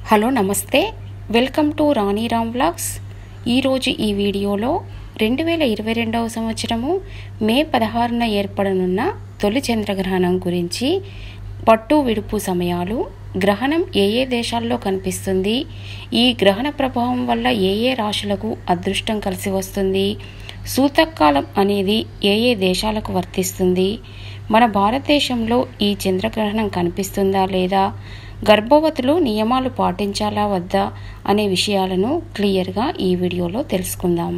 Hello నమస్తే, welcome to Rani Ram vlogs. ఈరోజు ఈ వీడియోలో 2022వ సంవత్సరము మే 16న ఏర్పడనున్న తొలి చంద్రగ్రహణం గురించి, పట్టు విడుపు సమయాలు, గ్రహణం ఏ ఏ దేశాల్లో కనిపిస్తుంది, ఈ గ్రహణ ప్రభావం వల్ల ఏ ఏ రాశులకు అదృష్టం కలిసి వస్తుంది, సూతకాలం అనేది ఏ ఏ దేశాలకు వర్తిస్తుంది, మన భారతదేశంలో ఈ చంద్రగ్రహణం కనిపిస్తుందా లేదా, గర్భవతులు నియమాలు పాటించాలా వద్దా అనే విషయాలను క్లియర్గా ఈ వీడియోలో తెలుసుకుందాం.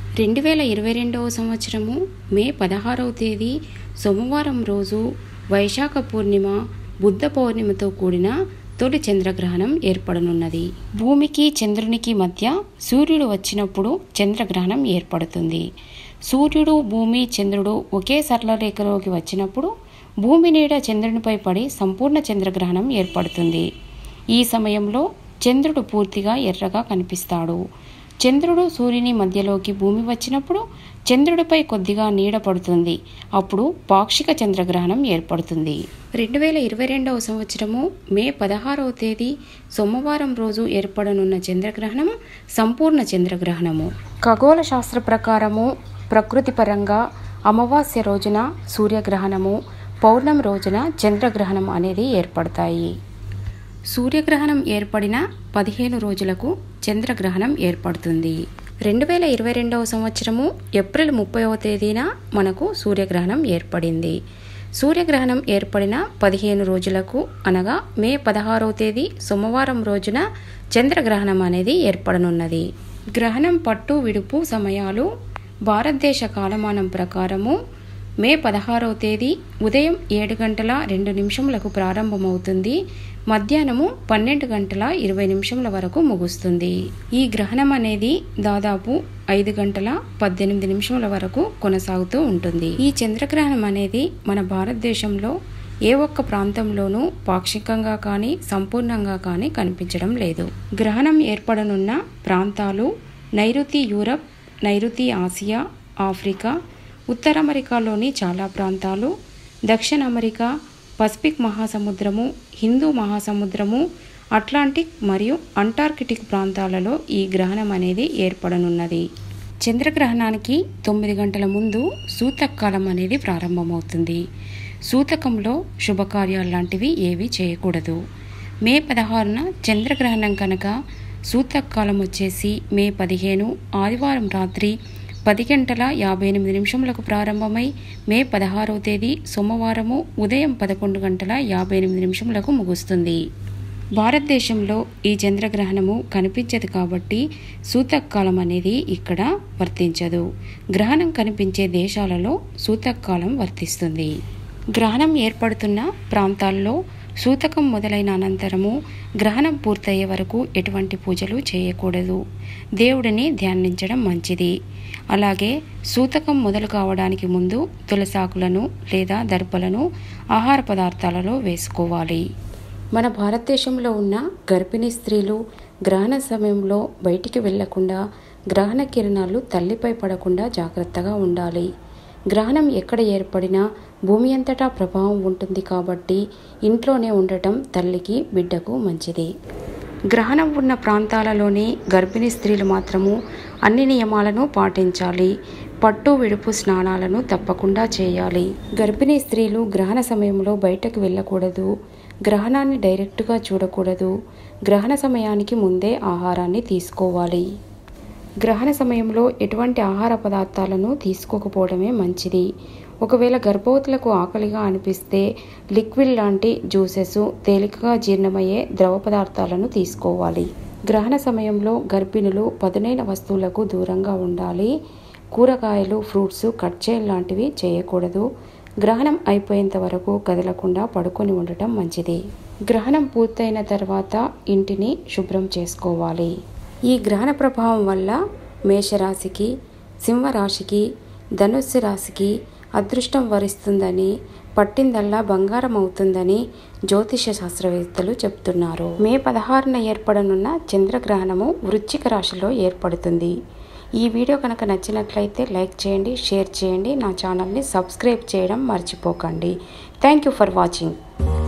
2022వ సంవత్సరము మే 16వ తేదీ సోమవారం రోజు వైశాఖ పూర్ణిమ, బుద్ధ పౌర్ణిమతో కూడిన తొలి చంద్రగ్రహణం ఏర్పడనున్నది. భూమికి చంద్రునికి మధ్య సూర్యుడు వచ్చినప్పుడు చంద్రగ్రహణం ఏర్పడుతుంది. సూర్యుడు, భూమి, చంద్రుడు ఒకే సరళ రేఖలోకి వచ్చినప్పుడు భూమి నీడ చంద్రునిపై పడి సంపూర్ణ చంద్రగ్రహణం ఏర్పడుతుంది. ఈ సమయంలో చంద్రుడు పూర్తిగా ఎర్రగా కనిపిస్తాడు. చంద్రుడు సూర్యుని మధ్యలోకి భూమి వచ్చినప్పుడు చంద్రుడిపై కొద్దిగా నీడ పడుతుంది. అప్పుడు పాక్షిక చంద్రగ్రహణం ఏర్పడుతుంది. 2022వ సంవత్సరము మే 16వ తేదీ సోమవారం రోజు ఏర్పడనున్న చంద్రగ్రహణం సంపూర్ణ చంద్రగ్రహణము. ఖగోళ శాస్త్ర ప్రకారము ప్రకృతి పరంగా అమావాస్య రోజున సూర్యగ్రహణము, పౌర్ణమి రోజున చంద్రగ్రహణం అనేది ఏర్పడతాయి. సూర్యగ్రహణం ఏర్పడిన 15 రోజులకు చంద్రగ్రహణం ఏర్పడుతుంది. 2022వ సంవత్సరము ఏప్రిల్ 30వ తేదీన మనకు సూర్యగ్రహణం ఏర్పడింది. సూర్యగ్రహణం ఏర్పడిన 15 రోజులకు అనగా మే 16వ తేదీ సోమవారం రోజున చంద్రగ్రహణం అనేది ఏర్పడనున్నది. గ్రహణం పట్టు విడుపు సమయాలు భారతదేశ కాలమానం ప్రకారము మే 16వ తేదీ ఉదయం 7:02 ప్రారంభమవుతుంది. మధ్యాహ్నము 12:20 వరకు ముగుస్తుంది. ఈ గ్రహణం అనేది దాదాపు 5:18 వరకు కొనసాగుతూ ఉంటుంది. ఈ చంద్రగ్రహణం అనేది మన భారతదేశంలో ఏ ఒక్క ప్రాంతంలోనూ పాక్షికంగా కానీ సంపూర్ణంగా కానీ కనిపించడం లేదు. గ్రహణం ఏర్పడనున్న ప్రాంతాలు నైరుతి యూరప్, నైరుతి ఆసియా, ఆఫ్రికా, ఉత్తర అమెరికాలోని చాలా ప్రాంతాలు, దక్షిణ అమెరికా, పసిఫిక్ మహాసముద్రము, హిందూ మహాసముద్రము, అట్లాంటిక్ మరియు అంటార్కిటిక్ ప్రాంతాలలో ఈ గ్రహణం అనేది ఏర్పడనున్నది. చంద్రగ్రహణానికి 9 గంటల ముందు సూతకాలం అనేది ప్రారంభమవుతుంది. సూతకంలో శుభకార్యాలు లాంటివి ఏవి చేయకూడదు. మే 16న చంద్రగ్రహణం కనుక సూతకాలం వచ్చేసి మే 15 ఆదివారం రాత్రి 10:58 ప్రారంభమై మే 16వ తేదీ సోమవారము ఉదయం 11:58 ముగుస్తుంది. భారతదేశంలో ఈ చంద్రగ్రహణము కనిపించదు కాబట్టి సూతకాలం అనేది ఇక్కడ వర్తించదు. గ్రహణం కనిపించే దేశాలలో సూతకాలం వర్తిస్తుంది. గ్రహణం ఏర్పడుతున్న ప్రాంతాల్లో సూతకం మొదలైన అనంతరము గ్రహణం పూర్తయ్యే వరకు ఎటువంటి పూజలు చేయకూడదు. దేవుడిని ధ్యానించడం మంచిది. అలాగే సూతకం మొదలు కావడానికి ముందు తులసాకులను లేదా దర్భలను ఆహార పదార్థాలలో వేసుకోవాలి. మన భారతదేశంలో ఉన్న గర్భిణీ స్త్రీలు గ్రహణ సమయంలో బయటికి వెళ్లకుండా, గ్రహణ కిరణాలు తల్లిపై పడకుండా జాగ్రత్తగా ఉండాలి. గ్రహణం ఎక్కడ ఏర్పడినా భూమి అంతటా ప్రభావం ఉంటుంది కాబట్టి ఇంట్లోనే ఉండటం తల్లికి, బిడ్డకు మంచిది. గ్రహణం ఉన్న ప్రాంతాలలోని గర్భిణీ స్త్రీలు మాత్రము అన్ని నియమాలను పాటించాలి. పట్టు విడుపు స్నానాలను తప్పకుండా చేయాలి. గర్భిణీ స్త్రీలు గ్రహణ సమయంలో బయటకు వెళ్ళకూడదు. గ్రహణాన్ని డైరెక్ట్గా చూడకూడదు. గ్రహణ సమయానికి ముందే ఆహారాన్ని తీసుకోవాలి. గ్రహణ సమయంలో ఎటువంటి ఆహార పదార్థాలను తీసుకోకపోవడమే మంచిది. ఒకవేళ గర్భవతులకు ఆకలిగా అనిపిస్తే లిక్విడ్ లాంటి జ్యూసెస్, తేలికగా జీర్ణమయ్యే ద్రవ పదార్థాలను తీసుకోవాలి. గ్రహణ సమయంలో గర్భిణులు పదునైన వస్తువులకు దూరంగా ఉండాలి. కూరగాయలు, ఫ్రూట్స్ కట్ చేయడం లాంటివి చేయకూడదు. గ్రహణం అయిపోయేంత వరకు కదలకుండా పడుకొని ఉండటం మంచిది. గ్రహణం పూర్తయిన తర్వాత ఇంటిని శుభ్రం చేసుకోవాలి. ఈ గ్రహణ ప్రభావం వల్ల మేషరాశికి, సింహరాశికి, ధనుస్సు రాశికి అదృష్టం వరిస్తుందని, పట్టిందల్లా బంగారం అవుతుందని జ్యోతిష శాస్త్రవేత్తలు చెప్తున్నారు. మే 16న ఏర్పడనున్న చంద్రగ్రహణము వృశ్చిక రాశిలో ఏర్పడుతుంది. ఈ వీడియో కనుక నచ్చినట్లయితే లైక్ చేయండి, షేర్ చేయండి. నా ఛానల్ని సబ్స్క్రైబ్ చేయడం మర్చిపోకండి. Thank you for watching.